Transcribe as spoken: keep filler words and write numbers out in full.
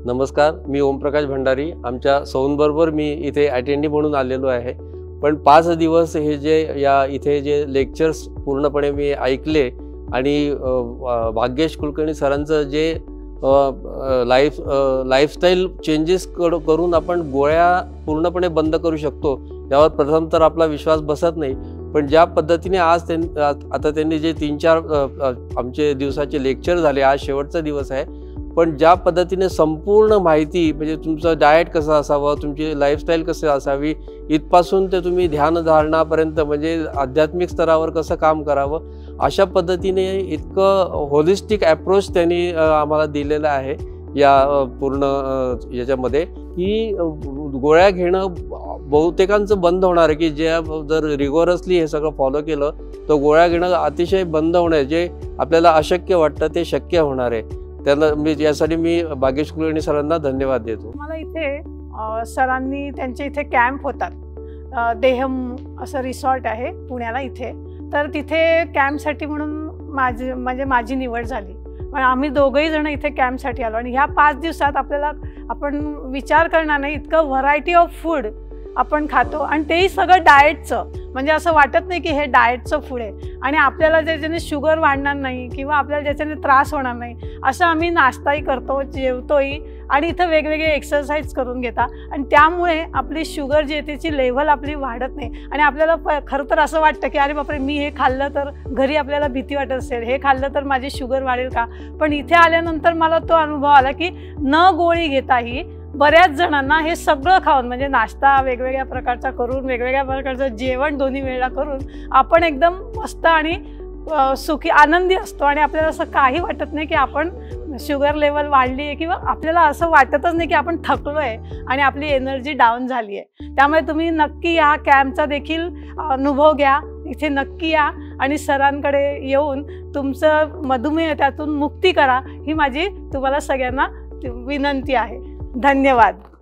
नमस्कार, मी ओमप्रकाश भंडारी. आमच्या सौंबरोबर मी इथे अटेंडी म्हणून आलेलो आहे. पण पाच दिवस हे जे या इथे जे लेक्चर्स पूर्णपणे मी ऐकले आणि भाग्येश कुलकर्णी सरांचं जे लाईफ लाईफस्टाईल चेंजेस करून आपण गोळ्या पूर्णपणे बंद करू शकतो यावर प्रथम तर आपला विश्वास बसत नाही. पण ज्या पद्धतीने आज त्यांनी आता त्यांनी जे तीन चार आमचे दिवसाचे लेक्चर झाले, आज शेवटचा दिवस आहे, पण ज्या पद्धतीने संपूर्ण माहिती म्हणजे तुमचं डाएट कसं असावं, तुमची लाईफस्टाईल कशी असावी, इथपासून ते तुम्ही ध्यानधारणापर्यंत म्हणजे आध्यात्मिक स्तरावर कसं काम करावं, अशा पद्धतीने इतकं होलिस्टिक अप्रोच त्यांनी आम्हाला दिलेला आहे या पूर्ण याच्यामध्ये की गोळ्या घेणं बहुतेकांचं बंद होणार आहे. की जे जर रिगोरसली हे सगळं फॉलो केलं तर गोळ्या घेणं अतिशय बंद होणं, जे आपल्याला अशक्य वाटतं ते शक्य होणार आहे. त्यांना मी यासाठी मी भाग्येश कुलकर्णी सरांना धन्यवाद देतो. मला इथे सरांनी त्यांचे इथे कॅम्प होतात, देहम असं रिसॉर्ट आहे पुण्याला इथे, तर तिथे कॅम्पसाठी म्हणून माझी म्हणजे माझी निवड झाली. पण आम्ही दोघंही जण इथे कॅम्पसाठी आलो आणि ह्या पाच दिवसात आपल्याला आपण विचार करणार नाही इतकं व्हरायटी ऑफ फूड आपण खातो आणि तेही सगळं डाएटचं. म्हणजे असं वाटत नाही की हे डाएटचं फूड आहे आणि आपल्याला ज्याच्याने शुगर वाढणार नाही किंवा आपल्याला ज्याच्याने त्रास होणार नाही असं आम्ही नाश्ताही करतो, जेवतोही आणि इथं वेगवेगळे एक्सरसाइज करून घेता आणि त्यामुळे आपली शुगर जी आहे त्याची लेव्हल आपली वाढत नाही. आणि आपल्याला खरं तर असं वाटतं की अरे बापरे, मी हे खाल्लं तर घरी आपल्याला भीती वाटत असेल, हे खाल्लं तर माझी शुगर वाढेल का. पण इथे आल्यानंतर मला तो अनुभव आला की न गोळी घेताही बऱ्याच जणांना हे सगळं खाऊन म्हणजे नाश्ता वेगवेगळ्या प्रकारचा करून, वेगवेगळ्या प्रकारचं जेवण दोन्ही वेळेला करून आपण एकदम मस्त आणि सुखी आनंदी असतो आणि आपल्याला असं काही वाटत नाही की आपण शुगर लेवल वाढली आहे किंवा आपल्याला असं वाटतच नाही की आपण थकलो आहे आणि आपली एनर्जी डाऊन झाली आहे. त्यामुळे तुम्ही नक्की या कॅम्पचा देखील अनुभव घ्या, इथे नक्की या आणि सरांकडे येऊन तुमचं मधुमेह त्यातून मुक्ती करा, ही माझी तुम्हाला सगळ्यांना विनंती आहे. धन्यवाद.